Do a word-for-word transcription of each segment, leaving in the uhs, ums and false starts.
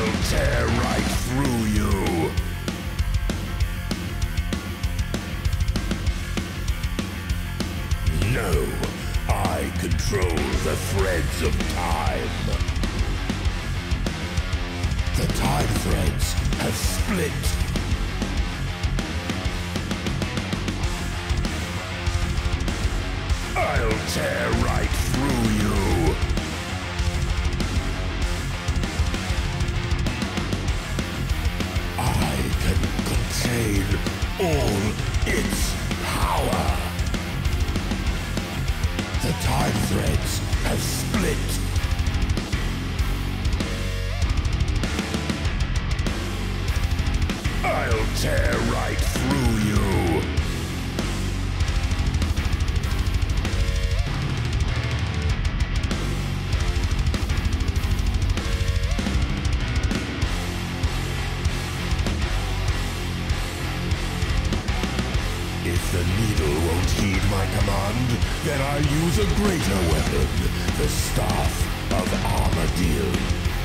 I'll tear right through you. No, I control the threads of time. The time threads have split. I'll tear right through you. I can contain all its power. The time threads have split. I'll tear right through you. If the needle won't heed my command, then I'll use a greater weapon, the Staff of Armadillo.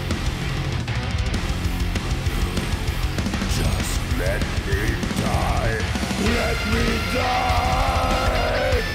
Just let me die. Let me die!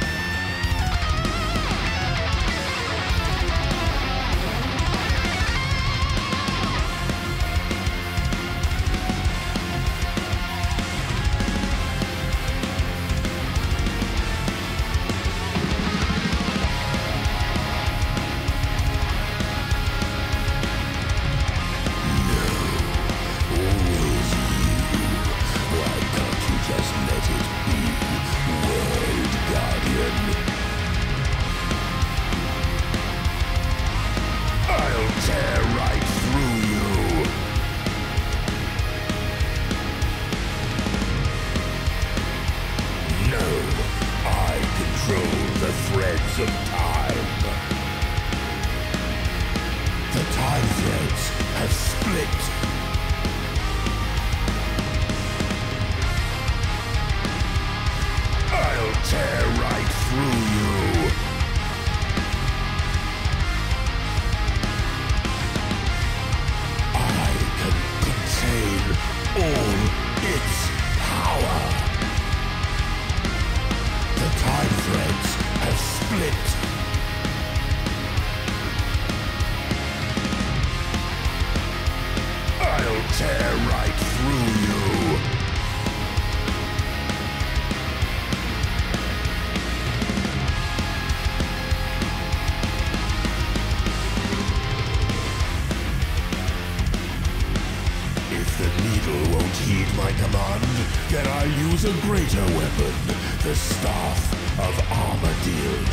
A greater weapon, the Staff of Armadillo.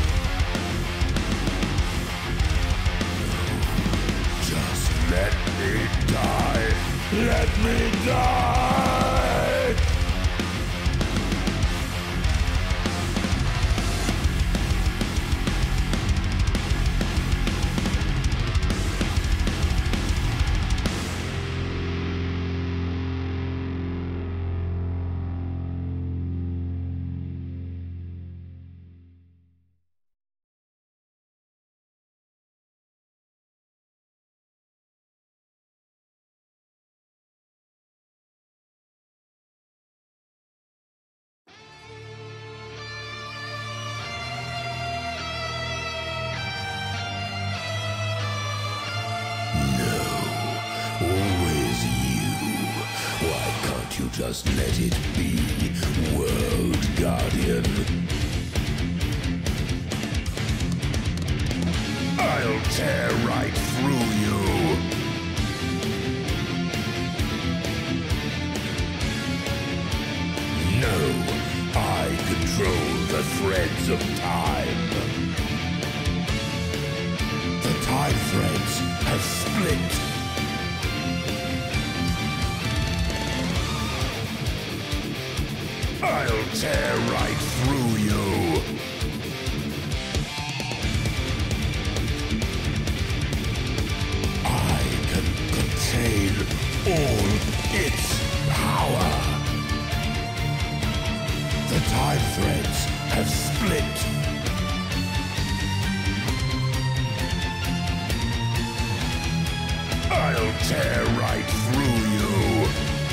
Just let me die. Let me die! Just let it be, World Guardian. I'll tear right through you. No, I control the threads of time. The time threads have split. I'll tear right through you. I can contain all its power. The time threads have split. I'll tear right through you.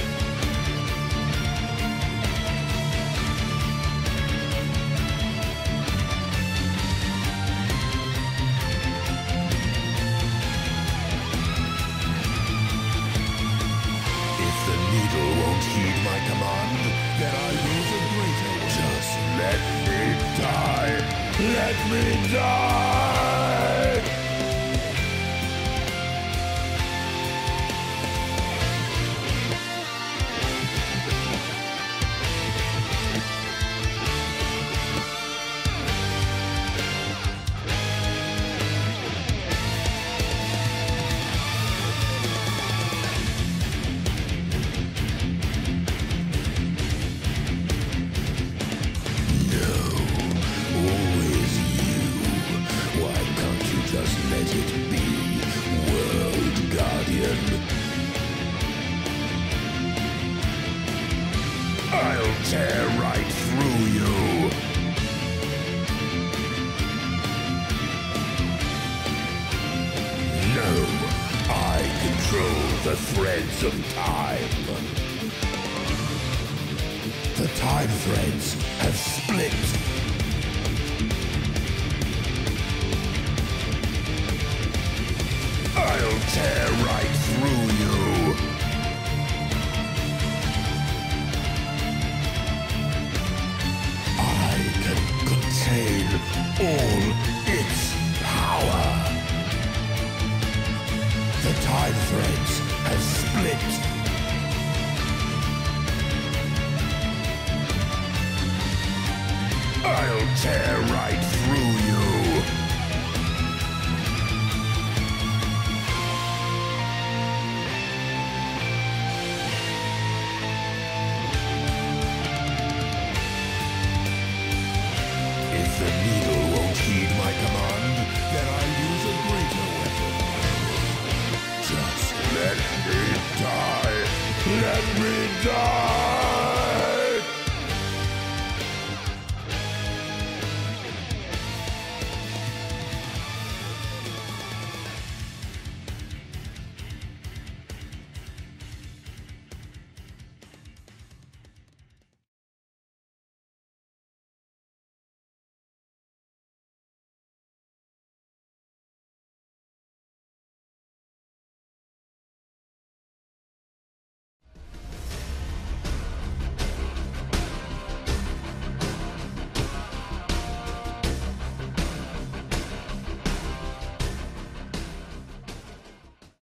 If the needle won't heed my command, then I'll use a greater one. Just let me die. Let me die! Just let it be, World Guardian. I'll tear right through you. No, I control the threads of time. The time threads have split. I'll tear right through you. I can contain all its power. The time threads have split. I'll tear right through you. If the needle won't heed my command, then I'll use a greater weapon. Just let me die. Let me die!